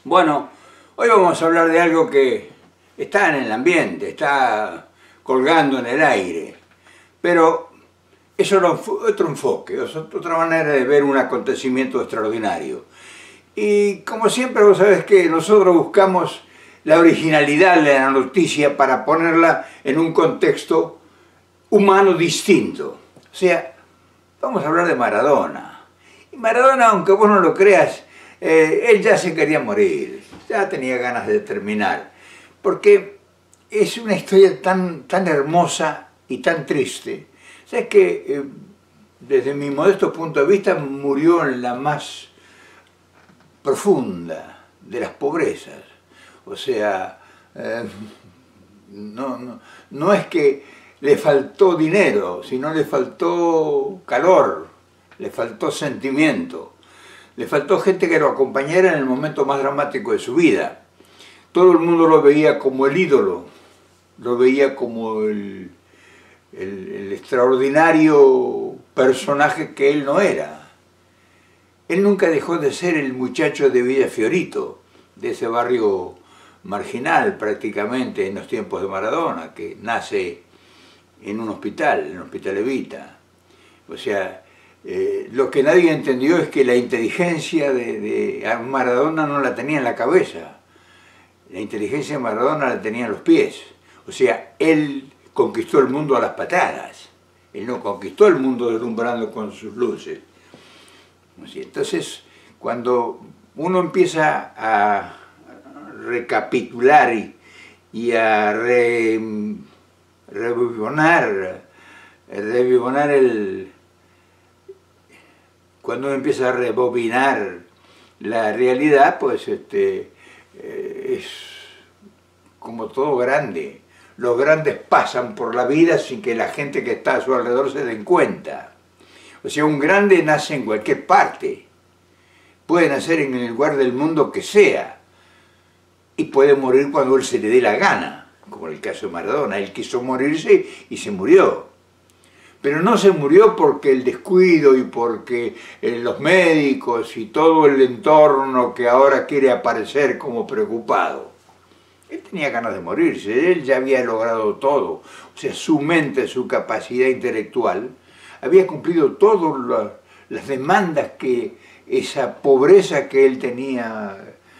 Bueno, hoy vamos a hablar de algo que está en el ambiente, está colgando en el aire, pero es otro enfoque, es otra manera de ver un acontecimiento extraordinario. Y como siempre, vos sabés que nosotros buscamos la originalidad de la noticia para ponerla en un contexto humano distinto. O sea, vamos a hablar de Maradona. Y Maradona, aunque vos no lo creas, él ya se quería morir, ya tenía ganas de terminar, porque es una historia tan hermosa y tan triste. Sabes que desde mi modesto punto de vista murió en la más profunda de las pobrezas. O sea, no es que le faltó dinero, sino le faltó calor, le faltó sentimiento. Le faltó gente que lo acompañara en el momento más dramático de su vida. Todo el mundo lo veía como el ídolo, lo veía como el extraordinario personaje que él no era. Él nunca dejó de ser el muchacho de Villa Fiorito, de ese barrio marginal prácticamente en los tiempos de Maradona, que nace en un hospital, en el Hospital Evita. O sea, lo que nadie entendió es que la inteligencia de Maradona no la tenía en la cabeza. La inteligencia de Maradona la tenía en los pies. O sea, él conquistó el mundo a las patadas. Él no conquistó el mundo deslumbrando con sus luces. Entonces, cuando uno empieza a recapitular y a revivonar cuando uno empieza a rebobinar la realidad, pues es como todo grande. Los grandes pasan por la vida sin que la gente que está a su alrededor se den cuenta. O sea, un grande nace en cualquier parte. Puede nacer en el lugar del mundo que sea. Y puede morir cuando él se le dé la gana, como en el caso de Maradona. Él quiso morirse y se murió. Pero no se murió porque el descuido y porque los médicos y todo el entorno que ahora quiere aparecer como preocupado. Él tenía ganas de morirse, él ya había logrado todo. O sea, su mente, su capacidad intelectual, había cumplido todas las demandas que esa pobreza que él tenía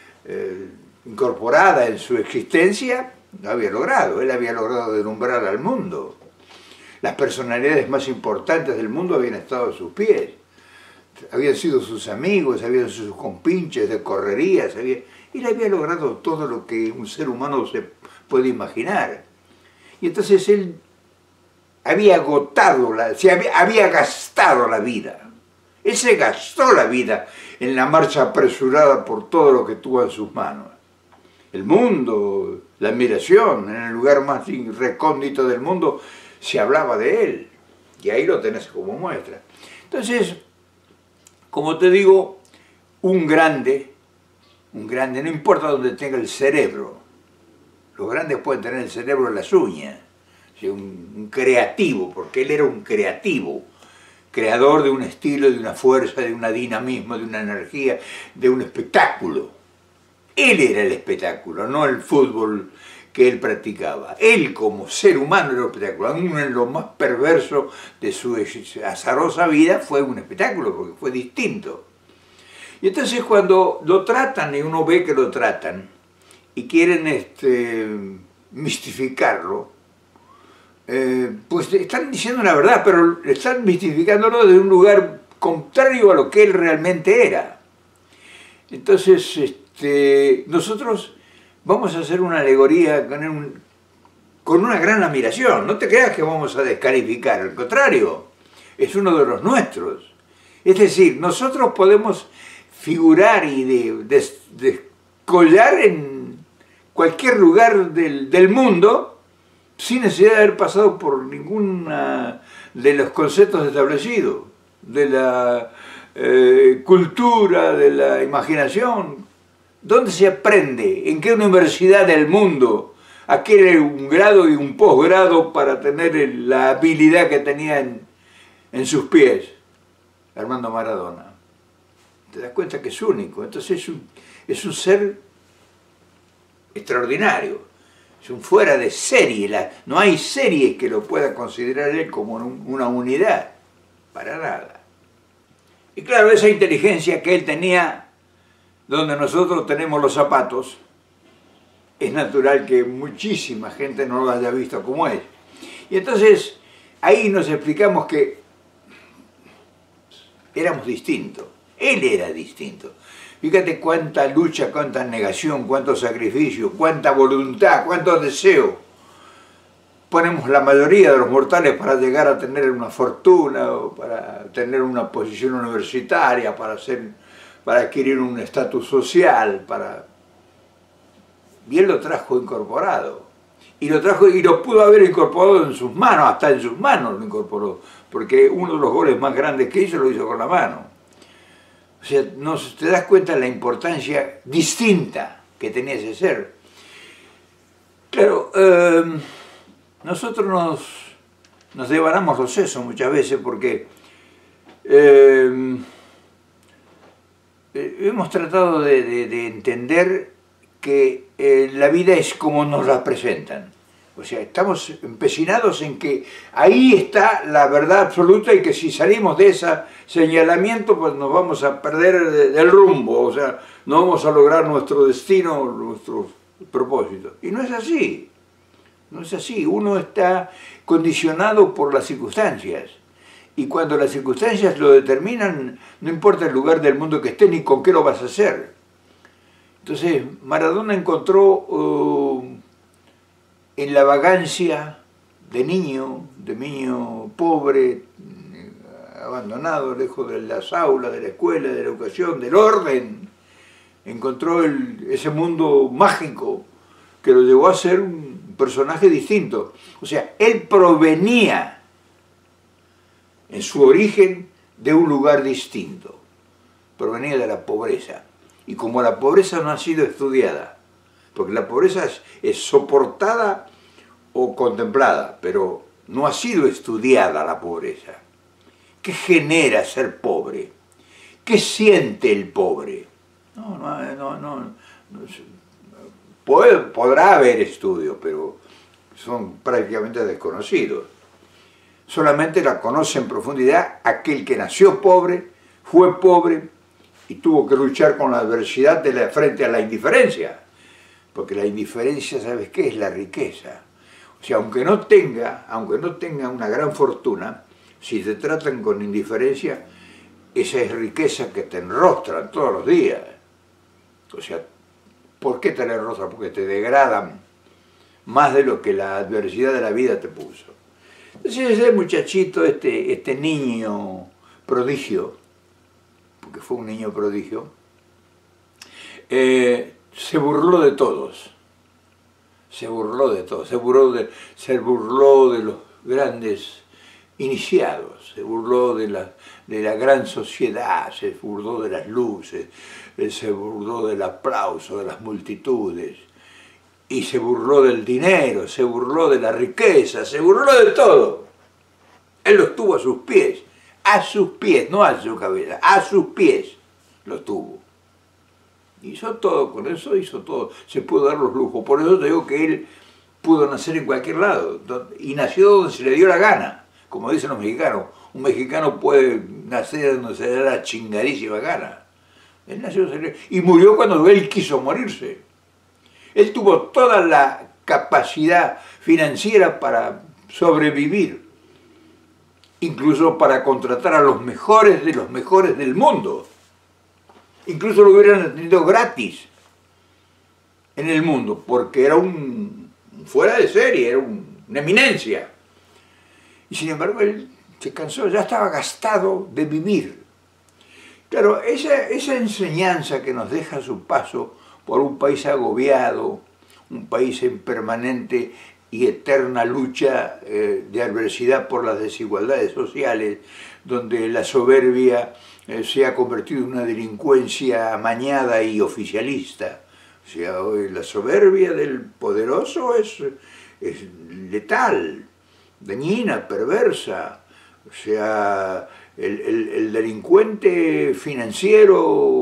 incorporada en su existencia, lo había logrado. Él había logrado deslumbrar al mundo. Las personalidades más importantes del mundo habían estado a sus pies. Habían sido sus amigos, habían sido sus compinches de correrías. Él había logrado todo lo que un ser humano se puede imaginar. Y entonces él había agotado, había gastado la vida. Él se gastó la vida en la marcha apresurada por todo lo que tuvo en sus manos. El mundo, la admiración, en el lugar más recóndito del mundo, se hablaba de él, y ahí lo tenés como muestra. Entonces, como te digo, un grande, no importa dónde tenga el cerebro, los grandes pueden tener el cerebro en las uñas, o sea, un creativo, porque él era un creativo, creador de un estilo, de una fuerza, de un dinamismo, de una energía, de un espectáculo. Él era el espectáculo, no el fútbol que él practicaba. Él como ser humano era un espectáculo. Aún en lo más perverso de su azarosa vida fue un espectáculo, porque fue distinto. Y entonces cuando lo tratan, y uno ve que lo tratan, y quieren mistificarlo, pues están diciendo la verdad, pero están mistificándolo de un lugar contrario a lo que él realmente era. Entonces, nosotros vamos a hacer una alegoría con una gran admiración. No te creas que vamos a descalificar, al contrario, es uno de los nuestros. Es decir, nosotros podemos figurar y descollar en cualquier lugar del mundo sin necesidad de haber pasado por ninguno de los conceptos establecidos, de la cultura, de la imaginación. ¿Dónde se aprende? ¿En qué universidad del mundo adquiere un grado y un posgrado para tener la habilidad que tenía en sus pies Armando Maradona? Te das cuenta que es único. Entonces es un ser extraordinario, es un fuera de serie, no hay serie que lo pueda considerar él como una unidad, para nada. Y claro, esa inteligencia que él tenía, donde nosotros tenemos los zapatos, es natural que muchísima gente no lo haya visto como él. Y entonces, ahí nos explicamos que éramos distintos, él era distinto. Fíjate cuánta lucha, cuánta negación, cuánto sacrificio, cuánta voluntad, cuánto deseo ponemos la mayoría de los mortales para llegar a tener una fortuna, o para tener una posición universitaria, para adquirir un estatus social, y él lo trajo incorporado. Y lo pudo haber incorporado en sus manos, hasta en sus manos lo incorporó, porque uno de los goles más grandes que hizo lo hizo con la mano. O sea, te das cuenta de la importancia distinta que tenía ese ser. Claro, nosotros nos devanamos los sesos muchas veces porque hemos tratado de entender que la vida es como nos la presentan. O sea, estamos empecinados en que ahí está la verdad absoluta y que si salimos de ese señalamiento, pues nos vamos a perder del rumbo, o sea, no vamos a lograr nuestro destino, nuestros propósitos. Y no es así, no es así. Uno está condicionado por las circunstancias. Y cuando las circunstancias lo determinan, no importa el lugar del mundo que esté ni con qué lo vas a hacer. Entonces, Maradona encontró en la vagancia de niño pobre, abandonado, lejos de las aulas, de la escuela, de la educación, del orden, encontró ese mundo mágico que lo llevó a ser un personaje distinto. O sea, él provenía en su origen de un lugar distinto, provenía de la pobreza. Y como la pobreza no ha sido estudiada, porque la pobreza es soportada o contemplada, pero no ha sido estudiada la pobreza. ¿Qué genera ser pobre? ¿Qué siente el pobre? Podrá haber estudios, pero son prácticamente desconocidos. Solamente la conoce en profundidad aquel que nació pobre, fue pobre y tuvo que luchar con la adversidad frente a la indiferencia. Porque la indiferencia, ¿sabes qué? Es la riqueza. O sea, aunque no tenga una gran fortuna, si te tratan con indiferencia, esa es riqueza que te enrostran todos los días. O sea, ¿por qué te la enrostran? Porque te degradan más de lo que la adversidad de la vida te puso. Entonces ese muchachito, este niño prodigio, porque fue un niño prodigio, se burló de todos, se burló de los grandes iniciados, se burló de la gran sociedad, se burló de las luces, se burló del aplauso de las multitudes, y se burló del dinero, se burló de la riqueza, se burló de todo. Él los tuvo a sus pies, no a su cabeza, a sus pies los tuvo. Hizo todo, con eso hizo todo, se pudo dar los lujos. Por eso te digo que él pudo nacer en cualquier lado, y nació donde se le dio la gana, como dicen los mexicanos. Un mexicano puede nacer donde se le da la chingadísima gana. Él nació y murió cuando él quiso morirse. Él tuvo toda la capacidad financiera para sobrevivir, incluso para contratar a los mejores de los mejores del mundo. Incluso lo hubieran tenido gratis en el mundo, porque era un fuera de serie, era una eminencia. Y sin embargo él se cansó, ya estaba gastado de vivir. Claro, esa enseñanza que nos deja su paso por un país agobiado, un país en permanente y eterna lucha de adversidad por las desigualdades sociales, donde la soberbia se ha convertido en una delincuencia amañada y oficialista. O sea, hoy la soberbia del poderoso es letal, dañina, perversa. O sea, el delincuente financiero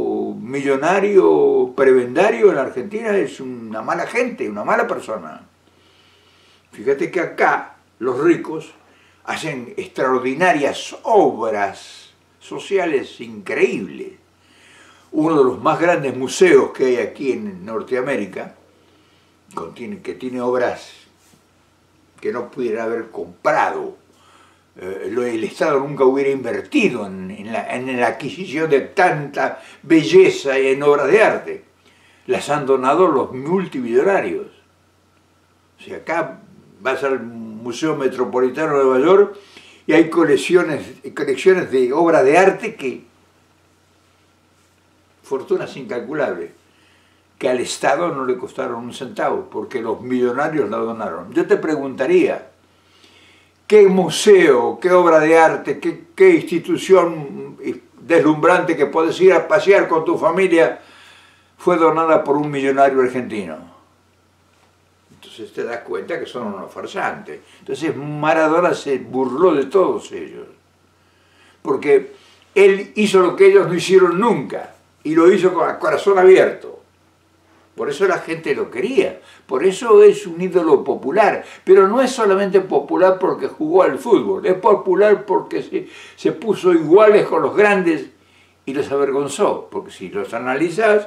millonario prebendario en la Argentina es una mala gente, una mala persona. Fíjate que acá los ricos hacen extraordinarias obras sociales increíbles. Uno de los más grandes museos que hay aquí en Norteamérica, que tiene obras que no pudiera haber comprado, el Estado nunca hubiera invertido en la adquisición de tanta belleza en obras de arte. Las han donado los multimillonarios. O sea, acá vas al Museo Metropolitano de Nueva York y hay colecciones de obras de arte que, fortunas incalculables, que al Estado no le costaron un centavo, porque los millonarios la donaron. Yo te preguntaría, ¿qué museo, qué obra de arte, qué institución deslumbrante que puedes ir a pasear con tu familia fue donada por un millonario argentino? Entonces te das cuenta que son unos farsantes. Entonces Maradona se burló de todos ellos, porque él hizo lo que ellos no hicieron nunca, y lo hizo con el corazón abierto. Por eso la gente lo quería, por eso es un ídolo popular, pero no es solamente popular porque jugó al fútbol, es popular porque se puso iguales con los grandes y los avergonzó, porque si los analizás,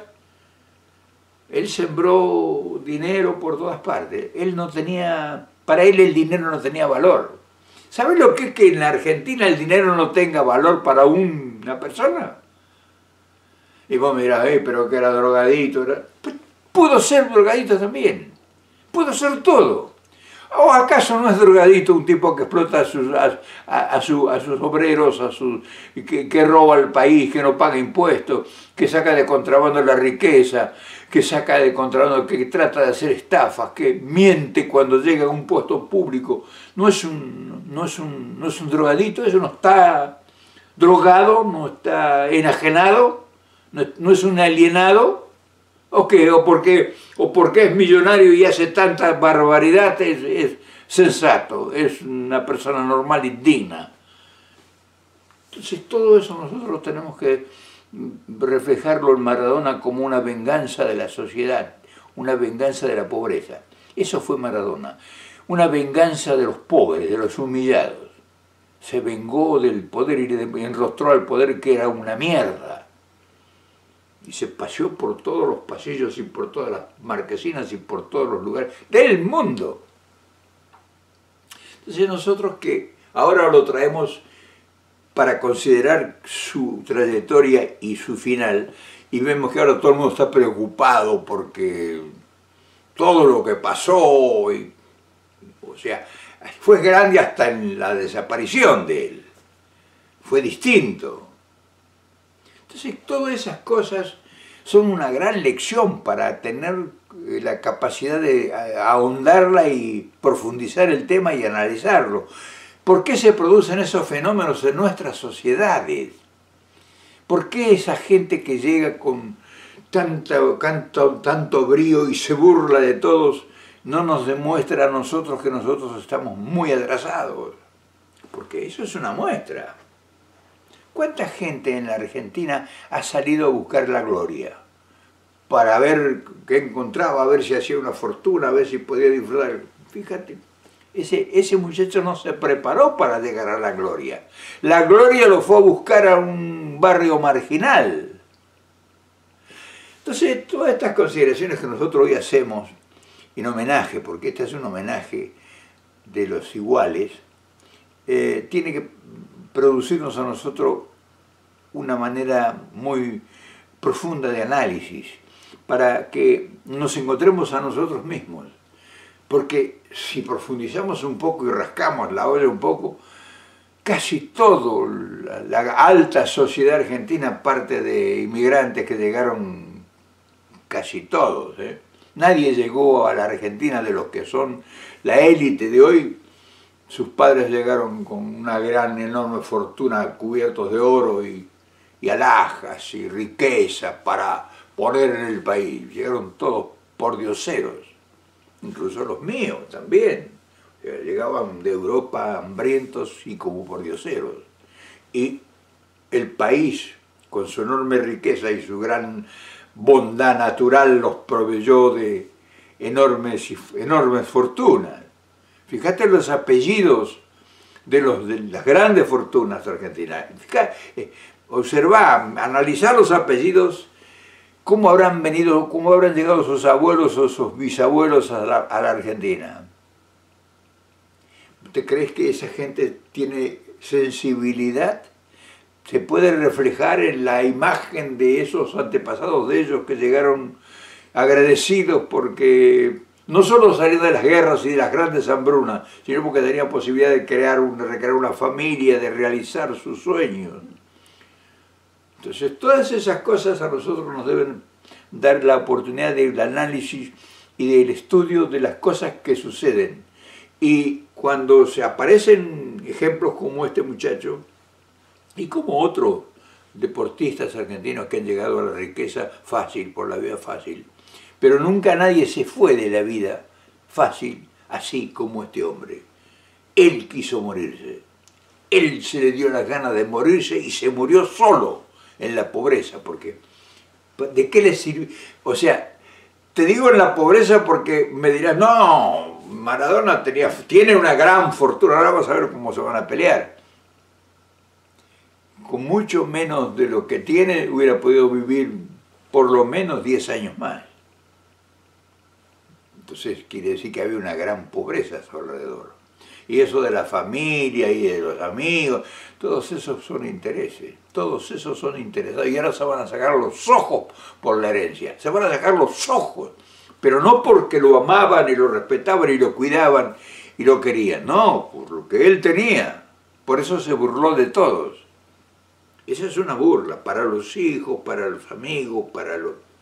él sembró dinero por todas partes, para él el dinero no tenía valor. ¿Sabes lo que es que en la Argentina el dinero no tenga valor para una persona? Y vos mirás, pero que era drogadito, pudo ser drogadito también, pudo ser todo. ¿O acaso no es drogadito un tipo que explota a sus obreros, que roba al país, que no paga impuestos, que saca de contrabando la riqueza, que saca de contrabando, que trata de hacer estafas, que miente cuando llega a un puesto público? No es un drogadito, eso no está drogado, no está enajenado, no es un alienado. ¿O qué? ¿O porque es millonario y hace tanta barbaridad es sensato? Es una persona normal y digna. Entonces todo eso nosotros tenemos que reflejarlo en Maradona como una venganza de la sociedad, una venganza de la pobreza. Eso fue Maradona, una venganza de los pobres, de los humillados. Se vengó del poder y enrostró al poder que era una mierda. Y se paseó por todos los pasillos y por todas las marquesinas y por todos los lugares del mundo. Entonces nosotros que ahora lo traemos para considerar su trayectoria y su final, y vemos que ahora todo el mundo está preocupado porque todo lo que pasó, o sea, fue grande hasta en la desaparición de él, fue distinto. Entonces, todas esas cosas son una gran lección para tener la capacidad de ahondarla y profundizar el tema y analizarlo. ¿Por qué se producen esos fenómenos en nuestras sociedades? ¿Por qué esa gente que llega con tanto brío y se burla de todos no nos demuestra a nosotros que nosotros estamos muy atrasados? Porque eso es una muestra. ¿Cuánta gente en la Argentina ha salido a buscar la gloria? Para ver qué encontraba, a ver si hacía una fortuna, a ver si podía disfrutar. Fíjate, ese muchacho no se preparó para llegar a la gloria. La gloria lo fue a buscar a un barrio marginal. Entonces, todas estas consideraciones que nosotros hoy hacemos en homenaje, porque este es un homenaje de los iguales, tiene que producirnos a nosotros una manera muy profunda de análisis, para que nos encontremos a nosotros mismos. Porque si profundizamos un poco y rascamos la olla un poco, casi todo, la alta sociedad argentina, parte de inmigrantes que llegaron, casi todos, Nadie llegó a la Argentina de los que son la élite de hoy. Sus padres llegaron con una gran, enorme fortuna, cubiertos de oro y alhajas y riqueza para poner en el país. Llegaron todos pordioseros, incluso los míos también. Llegaban de Europa hambrientos y como pordioseros. Y el país, con su enorme riqueza y su gran bondad natural, los proveyó de enormes fortunas. Fíjate los apellidos de las grandes fortunas argentinas. Observá, analizar los apellidos, cómo habrán llegado sus abuelos o sus bisabuelos a la Argentina. ¿Usted cree que esa gente tiene sensibilidad? ¿Se puede reflejar en la imagen de esos antepasados de ellos que llegaron agradecidos porque no solo salieron de las guerras y de las grandes hambrunas, sino porque tenían posibilidad de recrear una familia, de realizar sus sueños? Entonces, todas esas cosas a nosotros nos deben dar la oportunidad del análisis y del estudio de las cosas que suceden. Y cuando se aparecen ejemplos como este muchacho, y como otros deportistas argentinos que han llegado a la riqueza fácil, por la vía fácil, pero nunca nadie se fue de la vida fácil, así como este hombre. Él quiso morirse. Él se le dio las ganas de morirse y se murió solo en la pobreza, porque ¿de qué le sirve? O sea, te digo en la pobreza porque me dirás, no, Maradona tiene una gran fortuna, ahora vamos a ver cómo se van a pelear. Con mucho menos de lo que tiene, hubiera podido vivir por lo menos 10 años más. Entonces quiere decir que había una gran pobreza a su alrededor. Y eso de la familia y de los amigos, todos esos son intereses, todos esos son interesados. Y ahora se van a sacar los ojos por la herencia, se van a sacar los ojos, pero no porque lo amaban y lo respetaban y lo cuidaban y lo querían, no, por lo que él tenía. Por eso se burló de todos. Esa es una burla para los hijos, para los amigos, para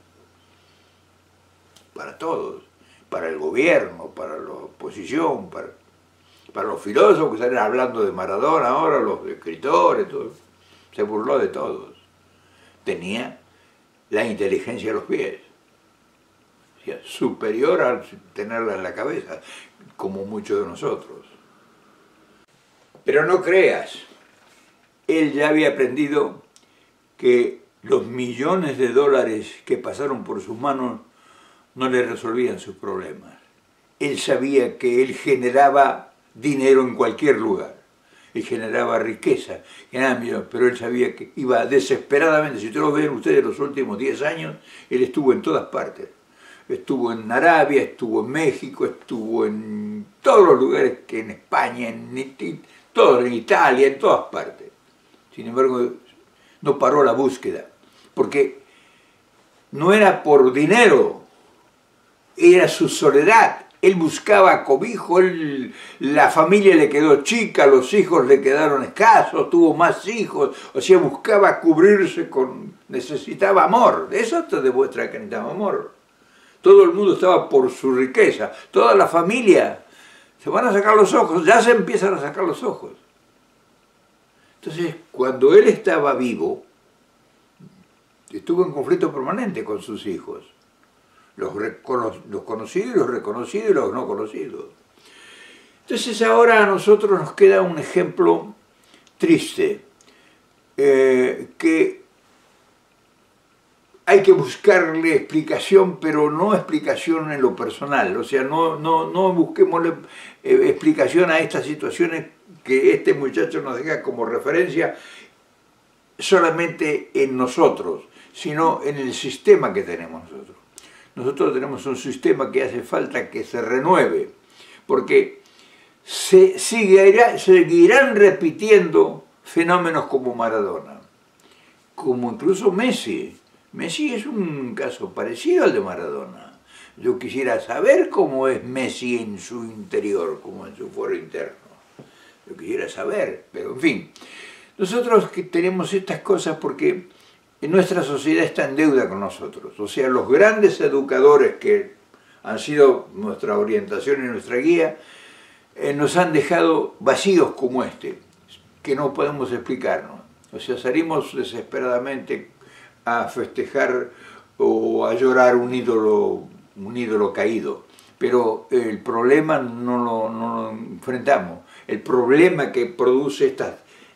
todos, para el gobierno, para la oposición, para los filósofos que están hablando de Maradona ahora, los escritores, todo. Se burló de todos. Tenía la inteligencia a los pies, o sea, superior a tenerla en la cabeza, como muchos de nosotros. Pero no creas, él ya había aprendido que los millones de dólares que pasaron por sus manos no le resolvían sus problemas. Él sabía que él generaba dinero en cualquier lugar. Él generaba riqueza, pero él sabía que iba desesperadamente. Si ustedes lo ven ustedes los últimos 10 años, él estuvo en todas partes. Estuvo en Arabia, estuvo en México, estuvo en todos los lugares, que en España, en Italia, en todas partes. Sin embargo, no paró la búsqueda, porque no era por dinero, era su soledad. Él buscaba cobijo, la familia le quedó chica, los hijos le quedaron escasos, tuvo más hijos, o sea, buscaba cubrirse necesitaba amor. Eso te demuestra que necesitaba amor. Todo el mundo estaba por su riqueza, toda la familia. Se van a sacar los ojos, ya se empiezan a sacar los ojos. Entonces, cuando él estaba vivo, estuvo en conflicto permanente con sus hijos. Los conocidos y los reconocidos y los no conocidos. Entonces ahora a nosotros nos queda un ejemplo triste, que hay que buscarle explicación, pero no explicación en lo personal, o sea, no busquemos explicación a estas situaciones que este muchacho nos deja como referencia solamente en nosotros, sino en el sistema que tenemos nosotros. Nosotros tenemos un sistema que hace falta que se renueve, porque seguirán repitiendo fenómenos como Maradona, como incluso Messi. Messi es un caso parecido al de Maradona. Yo quisiera saber cómo es Messi en su interior, como en su foro interno. Yo quisiera saber, pero en fin. Nosotros que tenemos estas cosas porque nuestra sociedad está en deuda con nosotros. O sea, los grandes educadores que han sido nuestra orientación y nuestra guía, nos han dejado vacíos como este, que no podemos explicarnos. O sea, salimos desesperadamente a festejar o a llorar un ídolo caído, pero el problema no lo enfrentamos. El problema que produce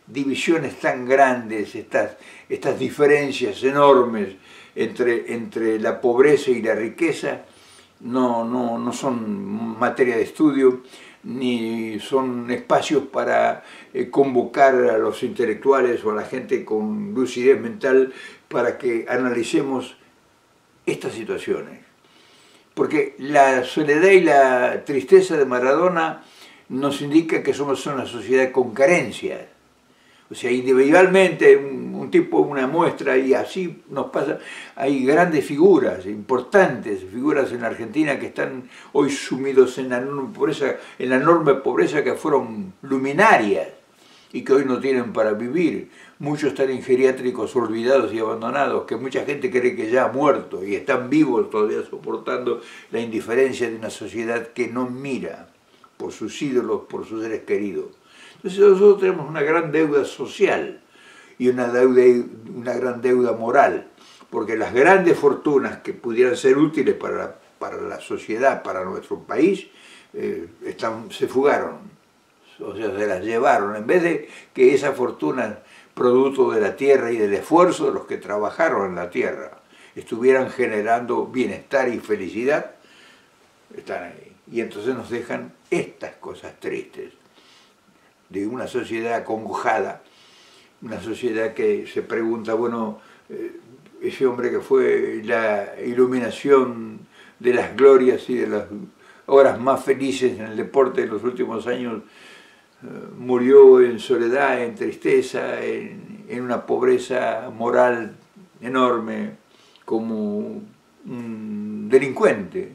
divisiones tan grandes, estas diferencias enormes entre la pobreza y la riqueza, no son materia de estudio, ni son espacios para convocar a los intelectuales o a la gente con lucidez mental para que analicemos estas situaciones. Porque la soledad y la tristeza de Maradona nos indica que somos una sociedad con carencias. O sea, individualmente un tipo, una muestra, y así nos pasa. Hay grandes figuras, importantes figuras en Argentina que están hoy sumidos en la enorme pobreza, que fueron luminarias y que hoy no tienen para vivir. Muchos están en geriátricos olvidados y abandonados, que mucha gente cree que ya ha muerto y están vivos todavía soportando la indiferencia de una sociedad que no mira por sus ídolos, por sus seres queridos. Entonces nosotros tenemos una gran deuda social y una gran deuda moral, porque las grandes fortunas que pudieran ser útiles para la sociedad, para nuestro país, se fugaron, o sea, se las llevaron. En vez de que esa fortuna, producto de la tierra y del esfuerzo de los que trabajaron en la tierra, estuvieran generando bienestar y felicidad, están ahí. Y entonces nos dejan estas cosas tristes de una sociedad acongojada, una sociedad que se pregunta, bueno, ese hombre que fue la iluminación de las glorias y de las horas más felices en el deporte de los últimos años, murió en soledad, en tristeza, en una pobreza moral enorme, como un delincuente.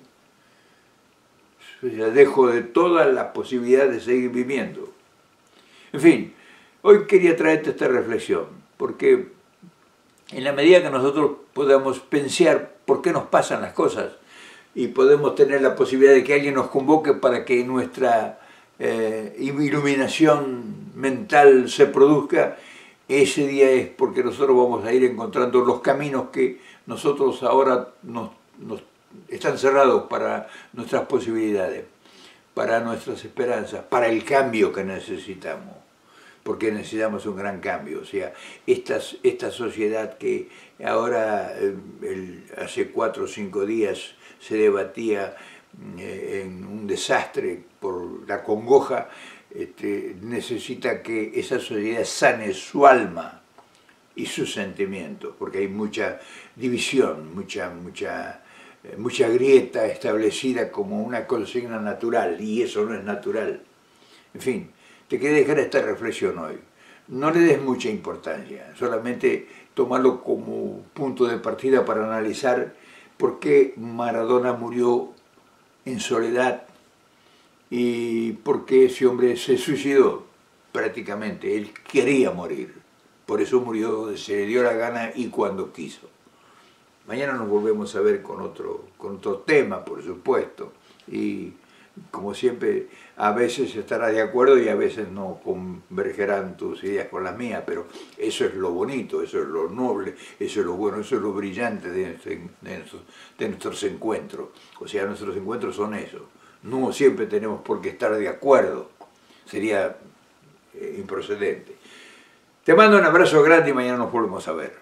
O sea, dejó de toda la posibilidad de seguir viviendo. En fin, hoy quería traerte esta reflexión, porque en la medida que nosotros podamos pensar por qué nos pasan las cosas y podemos tener la posibilidad de que alguien nos convoque para que nuestra iluminación mental se produzca, ese día es porque nosotros vamos a ir encontrando los caminos que nosotros ahora nos están cerrados para nuestras posibilidades, para nuestras esperanzas, para el cambio que necesitamos. Porque necesitamos un gran cambio. O sea, esta sociedad que ahora, hace 4 o 5 días, se debatía en un desastre por la congoja, necesita que esa sociedad sane su alma y sus sentimientos, porque hay mucha división, mucha grieta establecida como una consigna natural, y eso no es natural. En fin, te quería dejar esta reflexión hoy. No le des mucha importancia, solamente tomarlo como punto de partida para analizar por qué Maradona murió en soledad y por qué ese hombre se suicidó prácticamente. Él quería morir, por eso murió donde se le dio la gana y cuando quiso. Mañana nos volvemos a ver con otro tema, por supuesto, y como siempre, a veces estarás de acuerdo y a veces no convergerán tus ideas con las mías, pero eso es lo bonito, eso es lo noble, eso es lo bueno, eso es lo brillante de nuestros encuentros. O sea, nuestros encuentros son eso. No siempre tenemos por qué estar de acuerdo, sería improcedente. Te mando un abrazo grande y mañana nos volvemos a ver.